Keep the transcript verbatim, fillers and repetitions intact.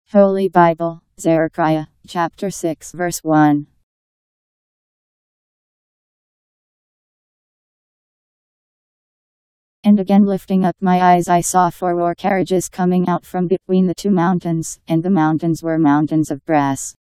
Holy Bible, Zechariah, Chapter six verse one. And again lifting up my eyes I saw four war carriages coming out from between the two mountains, and the mountains were mountains of brass.